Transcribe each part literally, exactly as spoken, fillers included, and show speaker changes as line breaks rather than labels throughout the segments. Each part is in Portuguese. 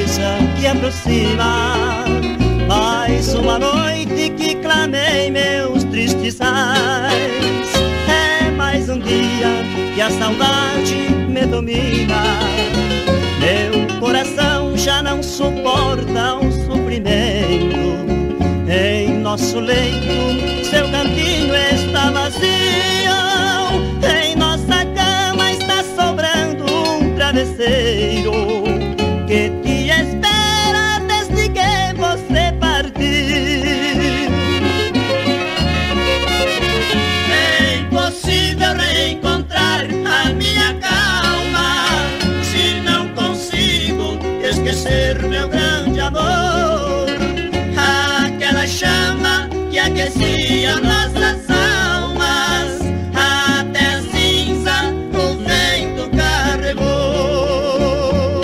tristeza que aproxima. Mais uma noite que clamei meus tristes ais. É mais um dia que a saudade me domina. Meu coração já não suporta o sofrimento. Em nosso leito, seu cantinho está vazio. Em nossa cama está sobrando um travesseiro que te espera desde que você partiu.
É impossível reencontrar a minha calma se não consigo esquecer meu grande amor. Aquela chama que aquecia nossas almas, até a cinza o vento carregou.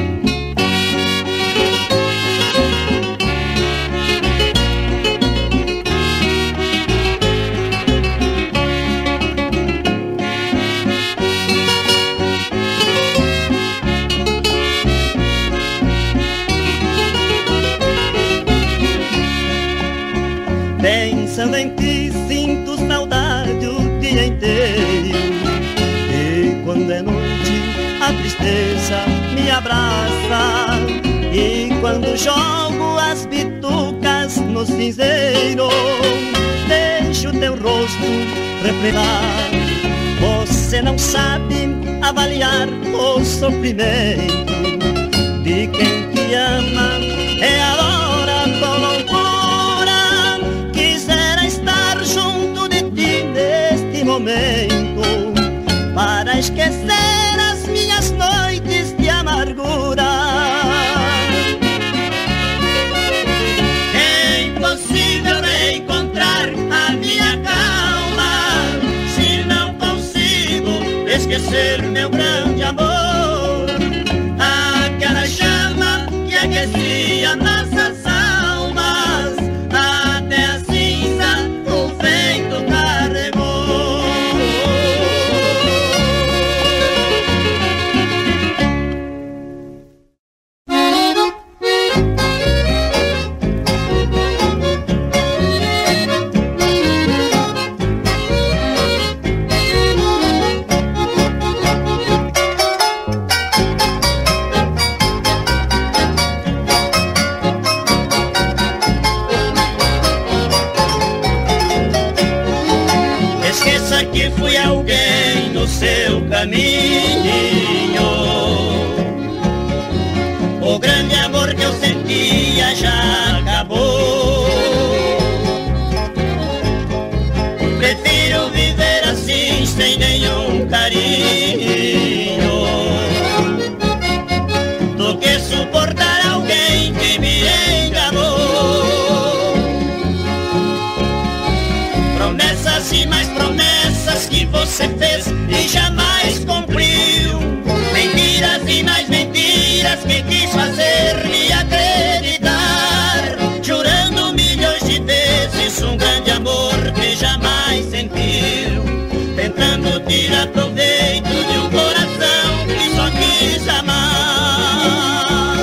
Pensando em ti sinto saudade o dia inteiro. E quando é noite a tristeza me abraça. E quando jogo as bitucas no cinzeiro, deixo teu rosto refletar. Você não sabe avaliar o sofrimento de quem te ama. É a hora com loucura. Quisera estar junto de ti neste momento, para esquecer as minhas noites de amargura.
É impossível reencontrar a minha calma se não consigo esquecer meu grande amor. Aquela chama que aquecia nossas almas, até a cinza o vento carregou. Esqueça que fui alguém no seu caminho. O grande amor que eu sentia já acabou. Prefiro viver assim sem nenhum carinho do que suportar alguém que me enganou. Promessas e mais promessas que você fez e jamais cumpriu. Mentiras e mais mentiras que quis fazer-me acreditar. Jurando milhões de vezes um grande amor que jamais sentiu. Tentando tirar proveito de um coração que só quis amar.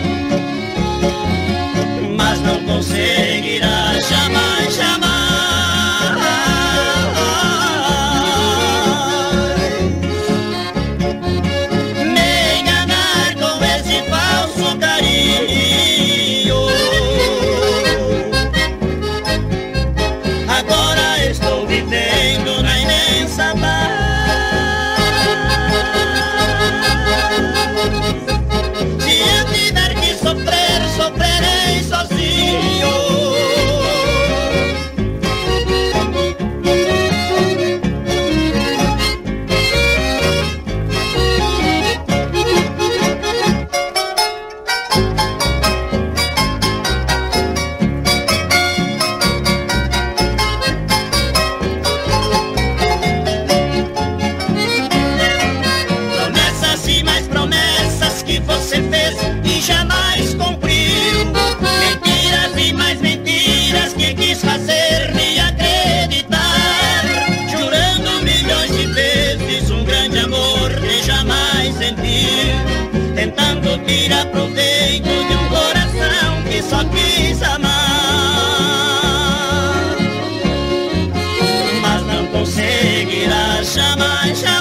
Mas não conseguirá jamais, jamais me enganar com esse falso carinho. Agora estou vivendo na imensa paz. Se eu tiver que sofrer, sofrerei sozinho. Promessas e mais promessas que você fez e jamais cumpriu. Mentiras e mais mentiras que quis fazer-me acreditar. Jurando milhões de vezes um grande amor que jamais sentiu. Tentando tirar proveito
só quis amar, mas não conseguirá jamais, jamais